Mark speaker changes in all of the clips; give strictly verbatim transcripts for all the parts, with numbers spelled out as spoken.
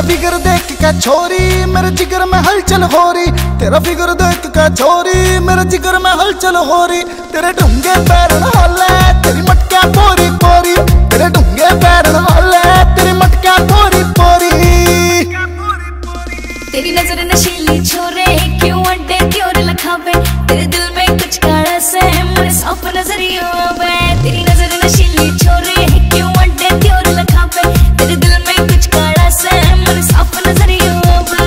Speaker 1: Figure देख के छोरी मेरे जिगर में हलचल हो रही, तेरा फिगर देख के छोरी मेरे जिगर में हलचल हो रही। तेरे ढूंगे पैर हौले तेरी मटका पोरी पोरी, तेरे ढूंगे पैर हौले तेरी मटका पोरी पोरी।
Speaker 2: तेरी नजर नशीली छोरे क्यों अड्डे क्यों लखावे, तेरे दिल में कुछ काला से मेरे साफ नजरियों में। तेरी नजर नशीली छोरे क्यों अड्डे क्यों लखावे, तेरे दिल में कुछ काला से मेरे साफ नजरियों में।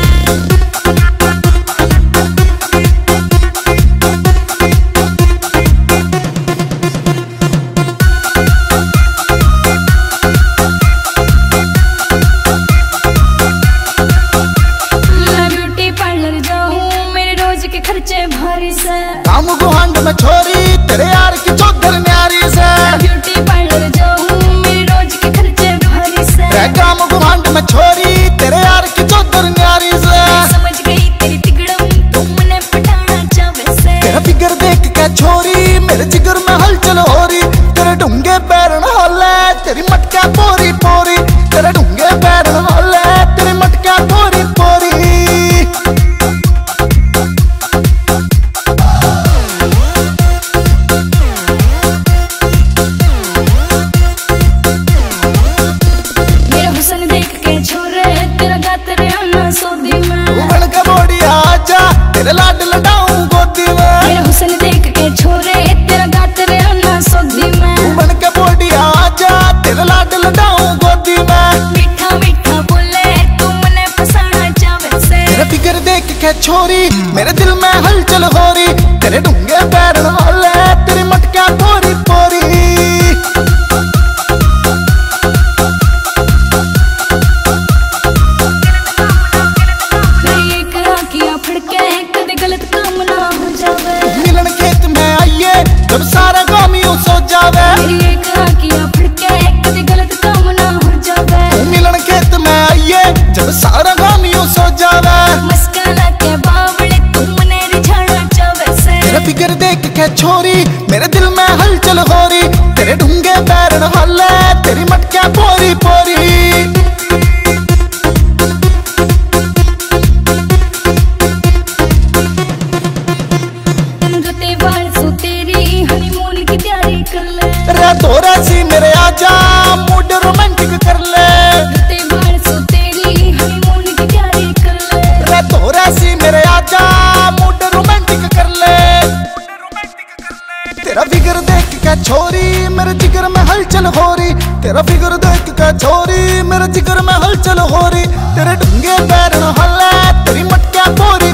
Speaker 2: मैं ब्यूटी पार्लर जाऊं मेरे रोज के खर्चे भारी से,
Speaker 1: काम गुहांड में छोरी तेरे यार की चौधर न्यारी से।
Speaker 2: ब्यूटी पार्लर जाऊं मेरे रोज के खर्चे भारी से,
Speaker 1: काम गुहांड में छोरी तेरे यार की चौधर न्यारी से।
Speaker 2: समझ गई तेरी तिगड़म तुमने पटाना चावे से।
Speaker 1: तेरा फिगर देख के छोरी मेरे जिगर में हलचल हो रही, तेरे ढूंगे पैर हौले तेरी मटका पोरी पोरी, तेरे ढूंगे पैर हौले तेरी मटका पोरी पोरी।
Speaker 2: मेरा हुस्न देख के छोरे तेरा गात रे आना सोदी में,
Speaker 1: बन के बोड़ी आजा तेरे लाड लडाऊं गोदी में।
Speaker 2: मेरा हुस्न देख के छोरे तेरा गात रे आना सोदी में,
Speaker 1: बन के बोड़ी आजा तेरे लाड लडाऊं गोदी में।
Speaker 2: मीठा मीठा बोले तुमने फसाना चावे से।
Speaker 1: तेरा फिगर देख के छोरी मेरे दिल में हलचल हो रही, तेरे ढूंगे पैर हौले तेरी मटका पोरी पोरी।
Speaker 2: मेरी एक आँखियाँ फड़के कदे गलत काम ना हो जावे,
Speaker 1: मिलन खेत में आइए जब सारा गाँव यूं सो जावे।
Speaker 2: मेरी एक आँखियाँ फड़के कदे गलत काम ना हो जावे,
Speaker 1: मिलन खेत में आइए जब सारा गाँव यूं सो जावे।
Speaker 2: मस्काना के बावड़े तुमने रिझाना चावे से।
Speaker 1: तेरा फिगर देख के छोरी मेरे दिल में हलचल हो रही, तेरे ढूंगे पैर हौले तेरी मटका पोरी पोरी।
Speaker 2: गते बाल सो तेरी हनीमून की तैयारी कर ले,
Speaker 1: रे तोरा सी मेरे आजा मूड रोमांटिक कर ले।
Speaker 2: गते बाल सो तेरी हनीमून की तैयारी कर ले,
Speaker 1: रे तोरा सी मेरे आजा मूड रोमांटिक कर ले। तेरा फिगर देख के छोरी मेरे जिगर में हलचल हो रही, तेरा फिगर देख के छोरी मेरे जिगर में हलचल हो रही। तेरे ढूंगे पैर हौले तेरी मटका पोरी